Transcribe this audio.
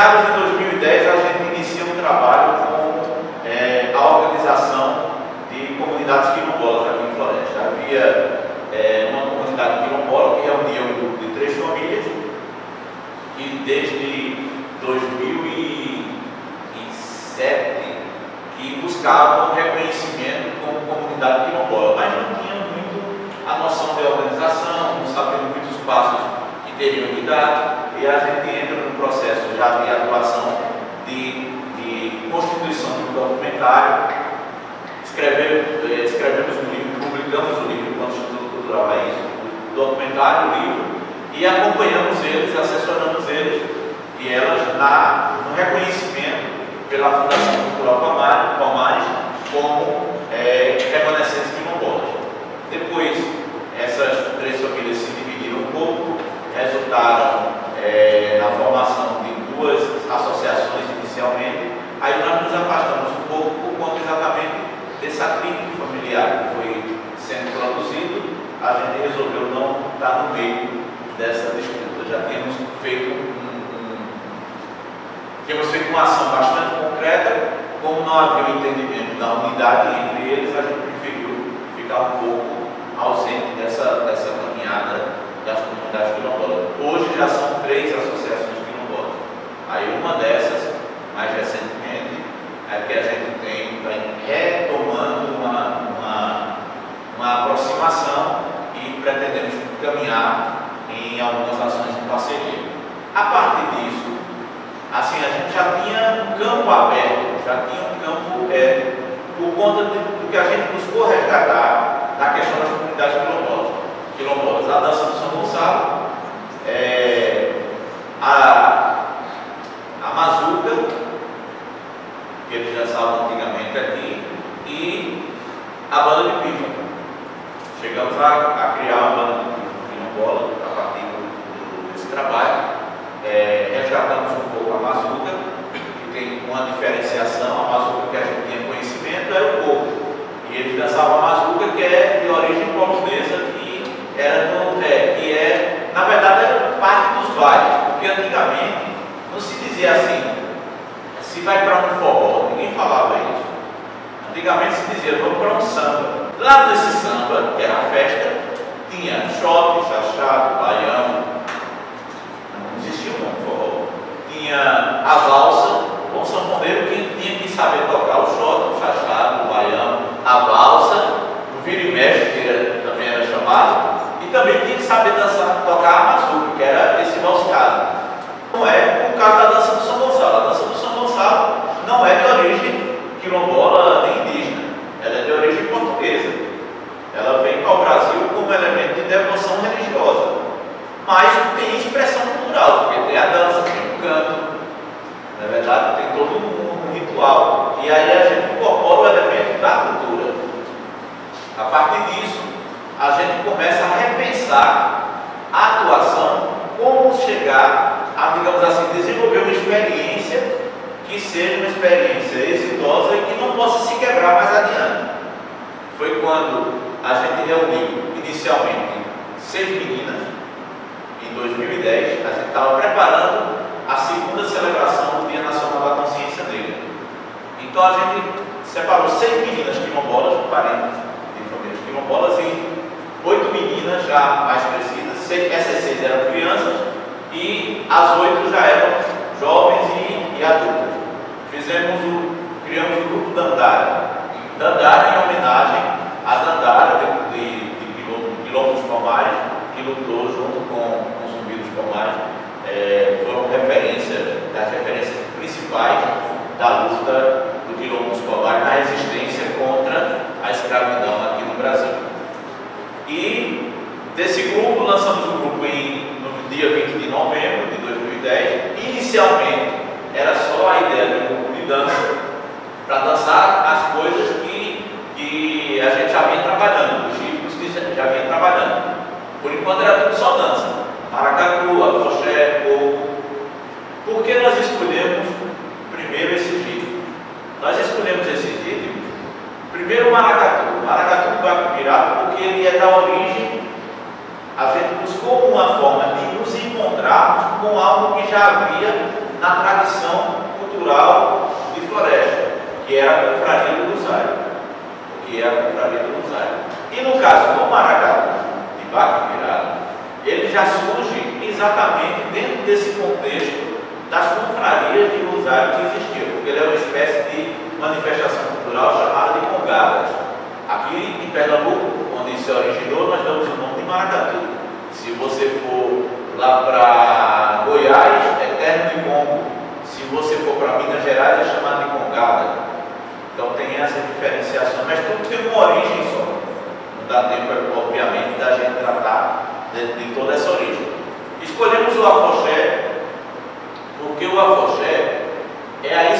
Meados de 2010, a gente inicia um trabalho com a organização de comunidades quilombolas aqui em Floresta. Havia uma comunidade quilombola que reunia um grupo de 3 famílias que desde 2007 que buscavam reconhecimento como comunidade quilombola, mas não tinham muito a noção de organização, não sabiam muitos passos que teriam que dar, e a gente entra no processo já de atuação de constituição de um documentário, escrevemos um livro, publicamos o livro com o Instituto Cultural Raiz, o documentário, o livro, e acompanhamos eles, assessoramos eles e elas no reconhecimento pela Fundação Cultural Palmares como remanescentes quilombolas. Depois, essas 3 famílias se dividiram um pouco, resultaram na formação de 2 associações inicialmente. Aí nós nos afastamos um pouco por conta exatamente desse atrito familiar que foi sendo produzido. A gente resolveu não estar no meio dessa disputa. Já tínhamos feito uma ação bastante concreta. Como não havia um entendimento da unidade entre eles, a gente preferiu ficar um pouco ausente dessa caminhada das comunidades quilombolas. Hoje já são 3 associações quilombolas. Aí uma dessas, mais recentemente, é que a gente está retomando uma aproximação e pretendemos caminhar em algumas ações de parceria. A partir disso, assim, a gente já tinha um campo aberto, já tinha um campo por conta do que a gente buscou resgatar na questão das comunidades quilombolas. A dança do São Gonçalo, a Mazuca, que eles dançavam antigamente aqui, e a banda de pífano. Chegamos a criar uma banda de pífano quilombola a partir desse trabalho. Resgatamos um pouco a Mazuca, que tem uma diferenciação. A Mazuca que a gente tinha conhecimento era o povo, e eles dançavam a Mazuca, que é de origem polonesa, que na verdade era parte dos bailes, porque antigamente não se dizia assim, se vai para um forró, ninguém falava isso. Antigamente se dizia, vamos para um samba. Lá nesse samba, que era a festa, tinha choque, chachado, baião, não existia um forró. Tinha a valsa, com o sanfoneiro que tinha que saber tocar o choque, o chachado, o baião, a valsa, o vira e mexe, que também era chamado, e também tinha que saber tocar a mazuca, que era esse valseado. Não é o caso da dança do São Gonçalo. A dança do São Gonçalo não é de origem quilombola nem indígena, ela é de origem portuguesa. Ela vem para o Brasil como elemento de devoção religiosa, mas tem expressão cultural, porque tem a dança, tem o canto, na verdade tem todo um ritual, e aí a gente incorpora o elemento da cultura. A partir disso, a gente começa a repensar a atuação, como chegar a, digamos assim, desenvolver uma experiência que seja uma experiência exitosa e que não possa se quebrar mais adiante. Foi quando a gente reuniu inicialmente 6 meninas. Em 2010, a gente estava preparando a segunda celebração do Dia Nacional da Consciência Negra. Então a gente separou 6 meninas quilombolas, parentes de famílias quilombolas, e 8 meninas já mais crescidas. Essas 6 eram crianças e as 8 já eram jovens e adultas. Criamos o grupo Dandara. Dandara em homenagem a Dandara de Quilombo dos Palmares, que lutou junto com os Zumbi dos Palmares. Foram das referências principais da luta do Quilombo dos Palmares na resistência contra a escravidão aqui no Brasil. E desse grupo, lançamos o grupo no dia 20 de novembro de 2010. Inicialmente era só a ideia de um grupo de dança para dançar as coisas que a gente já vinha trabalhando, os ritmos que já vinha trabalhando. Por enquanto era tudo só dança, maracatu, afoxé, coco. Por que nós escolhemos primeiro esses ritmos? Nós escolhemos esses ritmos, primeiro o maracatu. O maracatu vai virado porque ele é da origem. A gente buscou uma forma de nos encontrarmos com algo que já havia na tradição cultural de Floresta, que era a Confraria do Rosário. E no caso do maracatu, de Baque Virado, ele já surge exatamente dentro desse contexto das confrarias de Rosário que existiam, porque ele é uma espécie de manifestação cultural chamada de congadas. Aqui em Pernambuco, onde se originou, nós damos o nome de maracatu. Se você for lá para Goiás, é terno de Congo. Se você for para Minas Gerais, é chamado de congada. Então tem essa diferenciação, mas tudo tem uma origem só. Não dá tempo, obviamente, da gente tratar de toda essa origem. Escolhemos o afoxé, porque o afoxé é a